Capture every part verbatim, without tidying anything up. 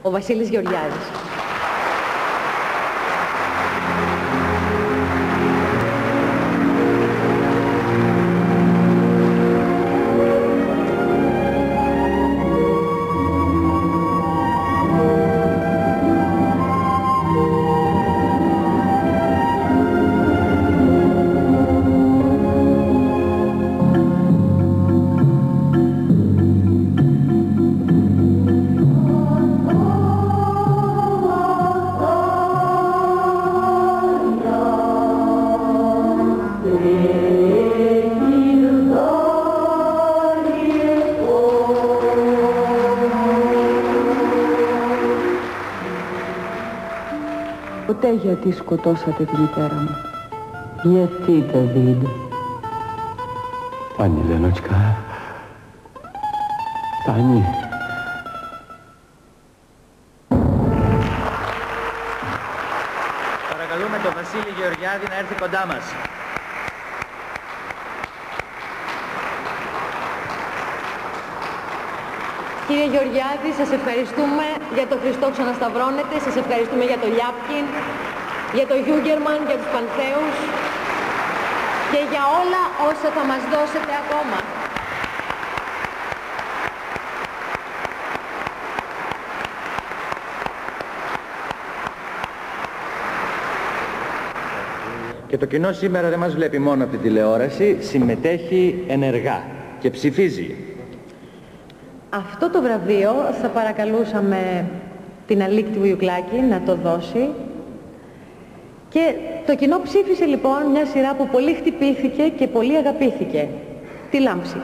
ο Βασίλης Γεωργιάδης. Ποτέ γιατί σκοτώσατε τη μητέρα μου. Γιατί, Νταβίδ? Πάνι, Λενότσκα. Πάνι. Παρακαλούμε τον Βασίλη Γεωργιάδη να έρθει κοντά μας. Κύριε Γεωργιάδη, σας ευχαριστούμε για το Χριστό ξανασταυρώνεται, σας ευχαριστούμε για το Λιάπκιν, για το Γιούγκερμαν, για τους Πανθέους και για όλα όσα θα μας δώσετε ακόμα. Και το κοινό σήμερα δεν μας βλέπει μόνο από την τηλεόραση, συμμετέχει ενεργά και ψηφίζει. Αυτό το βραβείο θα παρακαλούσαμε την Αλίκη του Βουγιουκλάκη να το δώσει. Και το κοινό ψήφισε λοιπόν μια σειρά που πολύ χτυπήθηκε και πολύ αγαπήθηκε. Τη Λάμψη.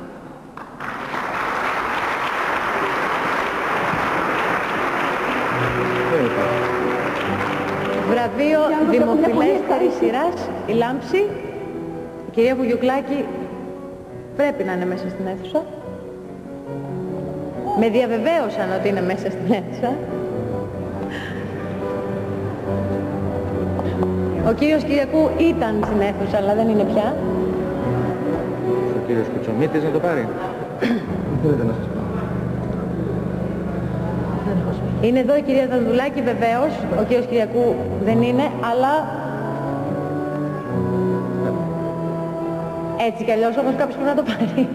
Βραβείο δημοφιλέστερης σειράς, η Λάμψη. Η κυρία Βουγιουκλάκη πρέπει να είναι μέσα στην αίθουσα. Με διαβεβαίωσαν ότι είναι μέσα στην αίθουσα. Ο κύριος Κυριακού ήταν στην αίθουσα, αλλά δεν είναι πια. Ο κύριος Κουτσομίτης να το πάρει. Θέλετε να σας πω. Είναι εδώ η κυρία Δανδουλάκη βεβαίως. Ο κύριος Κυριακού δεν είναι, αλλά... έτσι κι αλλιώς όμως κάποιος πρέπει να το πάρει.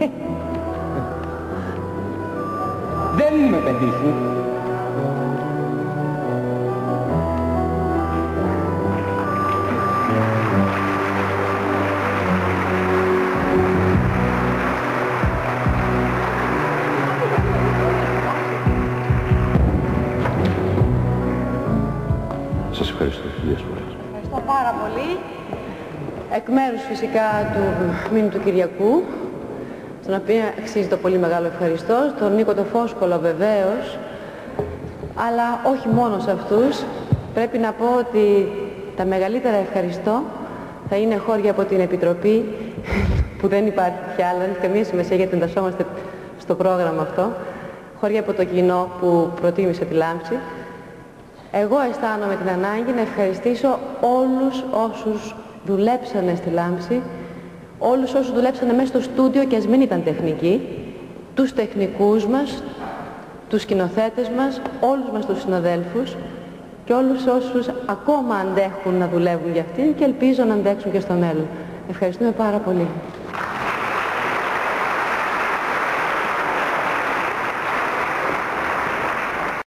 Δεν είμαι παιδί σου. Σας ευχαριστώ χιλιάδες φορές. Ευχαριστώ πάρα πολύ. Εκ μέρους φυσικά του μήνου του Κυριακού, στον οποίο αξίζει το πολύ μεγάλο ευχαριστώ, στον Νίκο το Φόσκολο βεβαίως, αλλά όχι μόνο σε αυτούς. Πρέπει να πω ότι τα μεγαλύτερα ευχαριστώ θα είναι χώρια από την Επιτροπή, που δεν υπάρχει πια, αλλά δεν έχει καμία σημασία γιατί εντασσόμαστε στο πρόγραμμα αυτό, χώρια από το κοινό που προτίμησε τη Λάμψη. Εγώ αισθάνομαι την ανάγκη να ευχαριστήσω όλους όσους δουλέψανε στη Λάμψη, όλους όσους δουλέψανε μέσα στο στούντιο και ας μην ήταν τεχνικοί, τους τεχνικούς μας, τους σκηνοθέτες μας, όλους μας τους συναδέλφους και όλους όσους ακόμα αντέχουν να δουλεύουν για αυτήν και ελπίζω να αντέξουν και στο μέλλον. Ευχαριστούμε πάρα πολύ.